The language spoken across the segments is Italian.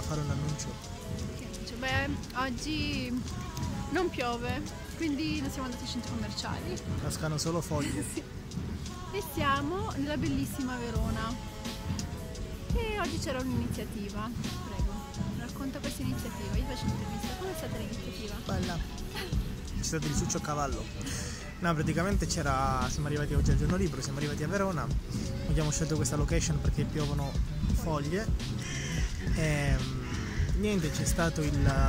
fare un annuncio. Che beh, oggi non piove, quindi non siamo andati ai centri commerciali. Cascano solo foglie. Sì. E siamo nella bellissima Verona. E oggi c'era un'iniziativa. Prego, racconta questa iniziativa. Io faccio un'intervista. Com'è stata l'iniziativa? Bella. C'è stato il succio a cavallo. No, praticamente siamo arrivati oggi al giorno libero, siamo arrivati a Verona. Abbiamo scelto questa location perché piovono foglie. E niente, c'è stato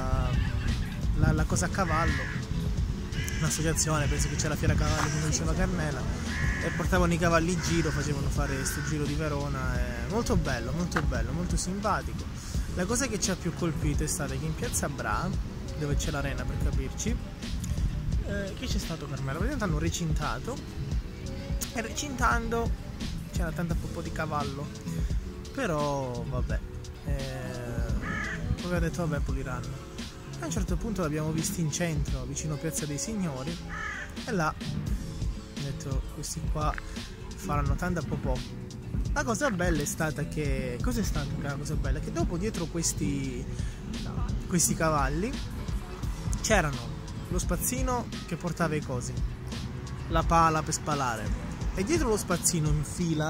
la cosa a cavallo. Un'associazione, penso che c'è la fiera cavalli come diceva Carmela, e portavano i cavalli in giro, facevano fare questo giro di Verona, molto bello, molto simpatico. La cosa che ci ha più colpito è stata che in piazza Bra, dove c'è l'arena per capirci, che c'è stato Carmela? Praticamente hanno recintato, e recintando c'era tanta popò di cavallo, però vabbè, poi ho detto vabbè, puliranno. A un certo punto l'abbiamo visti in centro, vicino a Piazza dei Signori, e là ho detto questi qua faranno tanta popò. La cosa bella è stata che... Cos'è stata la cosa bella? Che dopo dietro questi cavalli c'erano lo spazzino che portava i cosi, la pala per spalare, e dietro lo spazzino a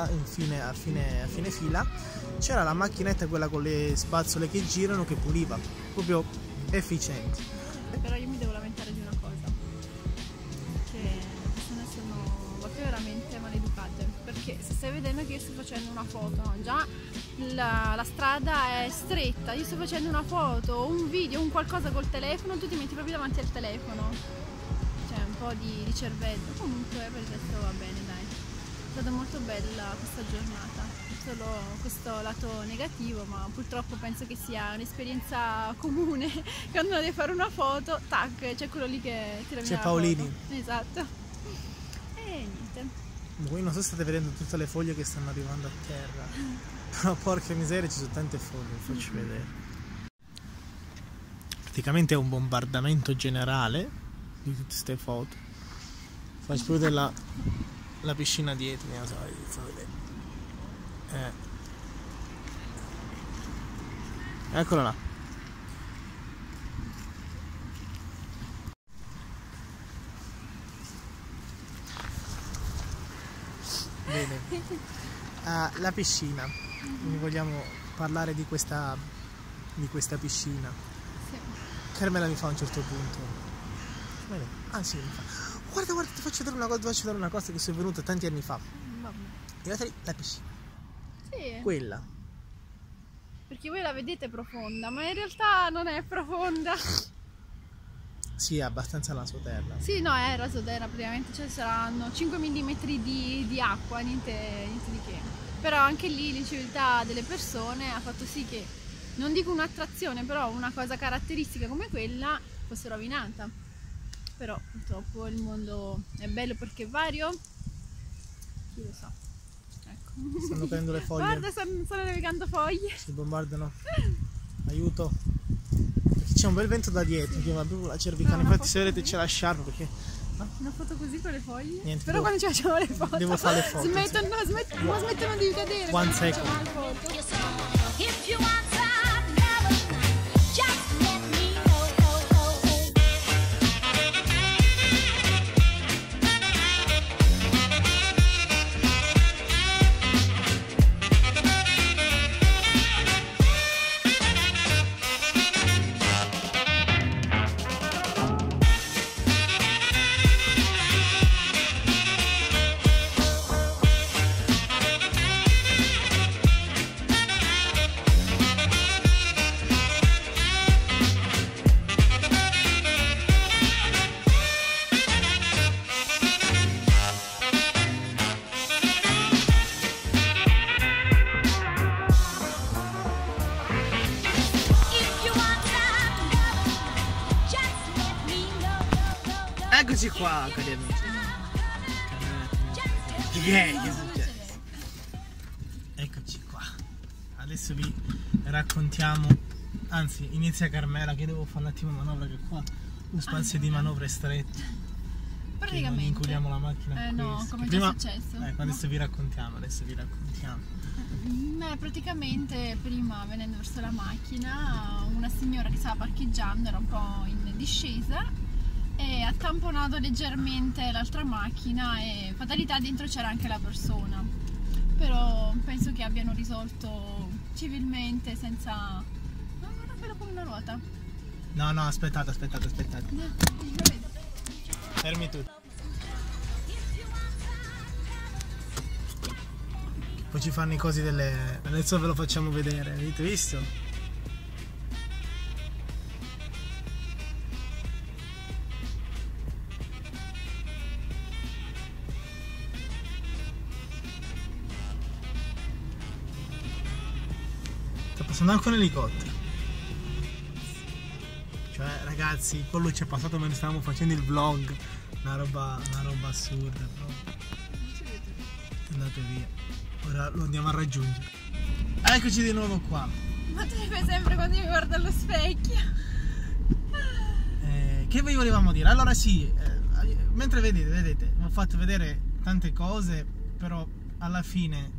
fine fila c'era la macchinetta, quella con le spazzole che girano, che puliva, proprio efficienti. Però io mi devo lamentare di una cosa, che le persone sono veramente maleducate, perché se stai vedendo che io sto facendo una foto, no? Già la strada è stretta, io sto facendo una foto, un video, un qualcosa col telefono, tu ti metti proprio davanti al telefono, cioè un po' di cervello. Comunque per il resto va bene, dai, è stata molto bella questa giornata, solo questo lato negativo, ma purtroppo penso che sia un'esperienza comune. Quando devi fare una foto, tac, c'è quello lì che ti rovina la Paolini. foto. Esatto. E niente. Voi non so se state vedendo tutte le foglie che stanno arrivando a terra, però porca miseria, ci sono tante foglie, vi faccio vedere. Praticamente è un bombardamento generale di tutte queste foto. Faccio esplodere la piscina dietro, mi so, vedere. Eccola là. Bene. La piscina. Quindi vogliamo parlare di questa piscina. Sì. Carmela mi fa a un certo punto. Bene. Ah sì, mi fa. Guarda, ti faccio vedere una cosa che sono venuta tanti anni fa. Vabbè. Guardate lì, la piscina. Sì. Quella. Perché voi la vedete profonda, ma in realtà non è profonda. Sì, è abbastanza la terra. Sì, no, è rasoterra praticamente, cioè saranno 5 mm di acqua, niente di che. Però anche lì l'inciviltà delle persone ha fatto sì che, non dico un'attrazione, però una cosa caratteristica come quella fosse rovinata. Però purtroppo il mondo è bello perché è vario, chi lo sa. Ecco. Stanno prendendo le foglie. Guarda, stanno navigando foglie. Si bombardano. Aiuto. Perché c'è un bel vento da dietro, che va proprio la cervicale. No, infatti se vedete c'è la sciarpa perché... Una foto così con le foglie? Niente, però quando ci facciamo le foto devo fare le foto. smettono di cadere. One second. Facciamo le foto. Eccoci qua, cari amici. Che è successo? Eccoci qua. Adesso vi raccontiamo, anzi inizia Carmela che devo fare un attimo manovra, che qua lo spazio di manovra è stretto. praticamente inculiamo la macchina no, come è prima, già successo. adesso No. vi raccontiamo. Praticamente prima, venendo verso la macchina, una signora che stava parcheggiando era un po' in discesa e ha tamponato leggermente l'altra macchina e fatalità, dentro c'era anche la persona, però penso che abbiano risolto civilmente senza... No, guarda quello con una ruota. No, aspettate. Fermi tutti. Poi ci fanno i cosi delle... Adesso ve lo facciamo vedere, avete visto? Sta passando anche un elicottero. Cioè ragazzi, quello ci è passato mentre stavamo facendo il vlog. Una roba assurda proprio. È andato via. Ora lo andiamo a raggiungere. Eccoci di nuovo qua. Ma tu mi fai sempre quando mi guardo allo specchio. Che vi volevamo dire? Allora sì, mentre vedete, vi ho fatto vedere tante cose, però alla fine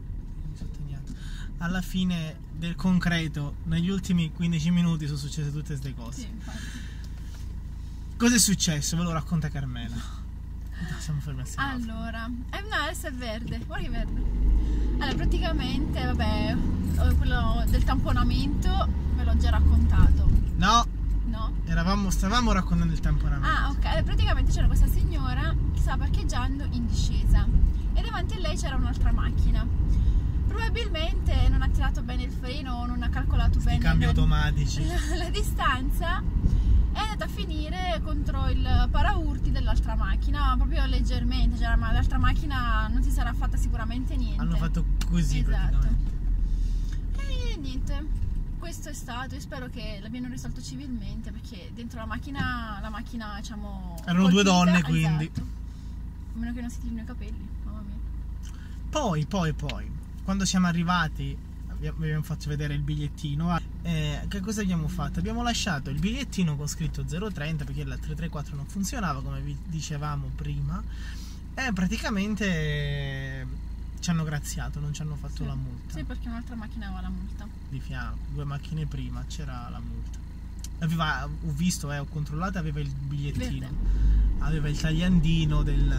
del concreto, negli ultimi 15 minuti sono successe tutte queste cose. Sì, infatti. Cosa è successo? Ve lo racconta Carmela. Siamo fermi a semaforo. Allora, no, adesso è verde, guarda che verde. Allora, praticamente, vabbè, quello del tamponamento ve l'ho già raccontato. No, No? stavamo raccontando il tamponamento. Ah, ok. Allora, praticamente c'era questa signora che stava parcheggiando in discesa e davanti a lei c'era un'altra macchina. Probabilmente non ha tirato bene il freno o non ha calcolato bene I cambi automatici. la distanza. È andata a finire contro il paraurti dell'altra macchina, proprio leggermente, cioè l'altra macchina non si sarà fatta sicuramente niente. Hanno fatto così, esatto. praticamente. E niente, questo è stato, io spero che l'abbiano risolto civilmente, perché dentro la macchina diciamo... Erano due colpita, donne, quindi. esatto. A meno che non si tirino i capelli, mamma mia. Poi, quando siamo arrivati, vi abbiamo fatto vedere il bigliettino. Che cosa abbiamo fatto? Abbiamo lasciato il bigliettino con scritto 030 perché la 334 non funzionava, come vi dicevamo prima, e praticamente ci hanno graziato, non ci hanno fatto Sì. la multa. Sì, perché un'altra macchina aveva la multa. Di fianco, 2 macchine prima c'era la multa. Ho visto, ho controllato, aveva il bigliettino, Verde. aveva il tagliandino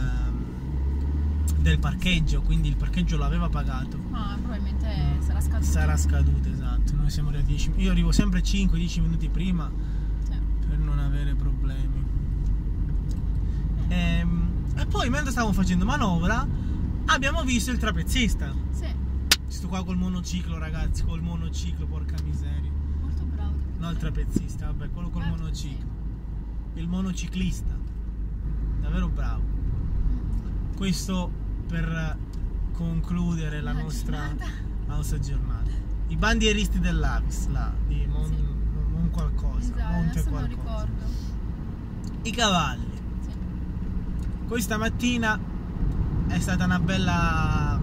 del parcheggio, quindi il parcheggio l'aveva pagato. Ah, probabilmente sarà scaduto. Sarà scaduto, esatto. Noi siamo arrivati 10 minuti. Io arrivo sempre 5-10 minuti prima Sì. per non avere problemi. E poi mentre stavamo facendo manovra abbiamo visto il trapezzista. Sì, Sto qua col monociclo, ragazzi, col monociclo, porca miseria. molto bravo. No, il trapezzista, vabbè, quello col monociclo. Il monociclista. Davvero bravo. Questo per concludere la nostra giornata. I bandieristi dell'Avis, là, di Mon qualcosa, Esatto, Monte adesso non qualcosa. ricordo. I cavalli. Sì. Questa mattina è stata una bella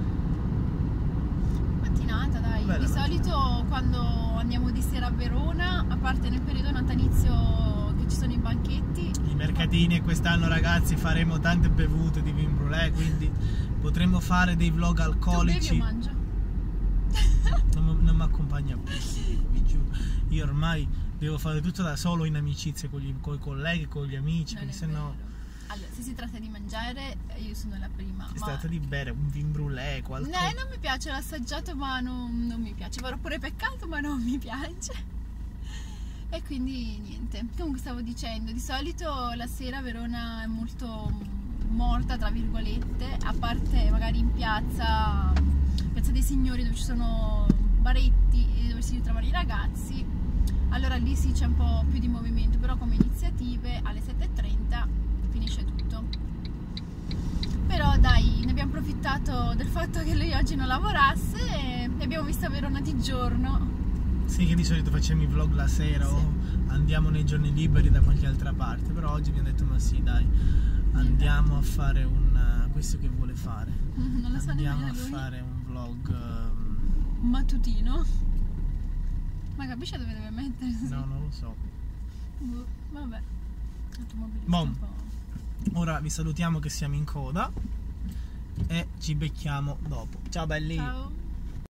Mattinata, dai. Bella Di solito quando andiamo di sera a Verona, a parte nel periodo natalizio che ci sono i banchetti, i mercatini, e quest'anno ragazzi faremo tante bevute di vin brûlée, quindi potremmo fare dei vlog tu bevi o alcolici. mangia? Non mi accompagna più, vi giuro. Io ormai devo fare tutto da solo in amicizia con i colleghi, con gli amici, Non è perché sennò vero. Allora, se si tratta di mangiare, io sono la prima. si ma... tratta di bere un vin brûlée, qualcosa. No, non mi piace, l'ho assaggiato ma non mi piace. Vorrò pure peccato ma non mi piace. E quindi niente. Comunque stavo dicendo, di solito la sera Verona è molto morta, tra virgolette, a parte magari in piazza dei Signori, dove ci sono baretti e dove si ritrovano i ragazzi. Allora lì sì, c'è un po' più di movimento, però come iniziative alle 7:30 finisce tutto. Però dai, ne abbiamo approfittato del fatto che lui oggi non lavorasse e abbiamo visto Verona di giorno. Sì, che di solito facciamo i vlog la sera o andiamo nei giorni liberi da qualche altra parte, però oggi abbiamo detto ma sì dai, andiamo a fare questo che vuole fare. Non lo so Andiamo nemmeno a lui. fare un vlog Mattutino. Ma capisce dove deve mettersi? no, non lo so. Vabbè. Automobilista Bom. un po'. Ora vi salutiamo che siamo in coda e ci becchiamo dopo. Ciao belli! Ciao!